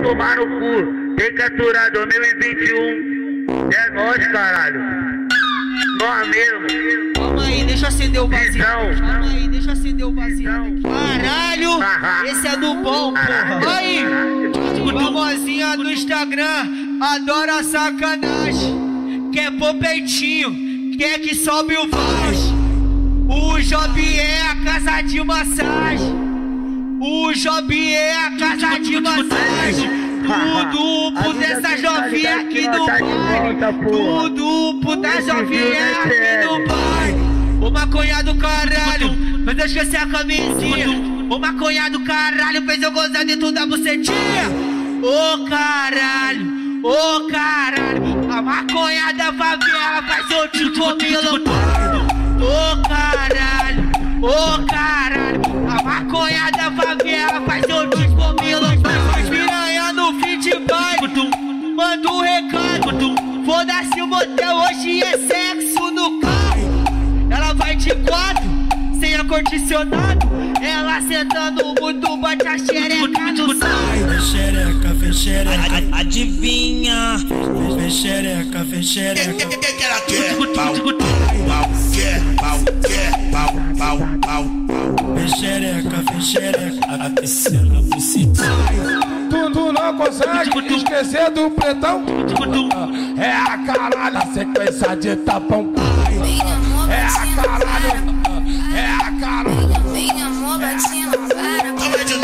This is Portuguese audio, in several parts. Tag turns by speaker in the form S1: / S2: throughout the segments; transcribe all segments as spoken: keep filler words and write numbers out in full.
S1: tomar no cu. Tem que aturar dois mil e vinte e um. É nóis, caralho. Nós mesmo.
S2: Calma aí, deixa eu acender o vasinho. Calma aí, deixa eu acender o vasinho. Caralho, esse é do bom, porra. Aí, famosinha do Instagram, adora sacanagem. Quer pôr peitinho, quer que sobe o voz. O Job é a casa de massagem. O Job é a casa de massagem. Tudo por dessa jovinha aqui do bairro. Tudo por dessa jovinha aqui do bairro. Ô maconha do caralho, fez eu esquecer a camisinha. Ô maconha do caralho, fez eu gozar dentro da bucetinha. Ô caralho, ô caralho, a maconha da favela faz eu te comer loucado. Ô caralho, ô caralho, a maconha da favela faz eu te comer loucado. Piranha no fim de baile, manda um recado. Foda-se o motel, hoje é sexo no carro. Ela vai de quatro, sem ar-condicionado. Ela sentando muito, bate a xereca no saio.
S3: Vem xereca, vem xereca,
S4: adivinha?
S3: Vem xereca, vem xereca.
S4: O que que ela quer? Pau, pau, quer, pau, quer, pau, pau, pau.
S3: Vem xereca, vem xereca, aquecendo a bucetinha. Tu, tu não consegue esquecer do pretão? É a caralho, a sequência de tapão. É a caralho, é a caralho.
S5: Vem amor, batinho, para.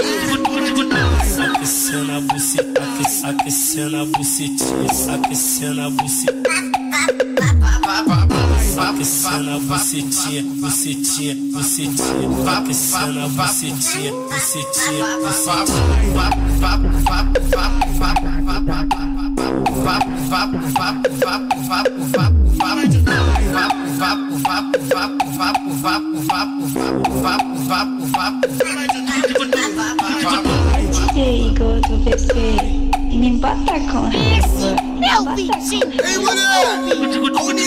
S3: Aquecendo a bucetinha, aquecendo a bucetinha, aquecendo a bucetinha. Aquecendo a bucetinha, bucetinha, bucetinha. Aquecendo a bucetinha, bucetinha,
S5: D J Igor do V C, e me bota com raiva.
S6: Meu vizinho!
S4: Ei, mulher!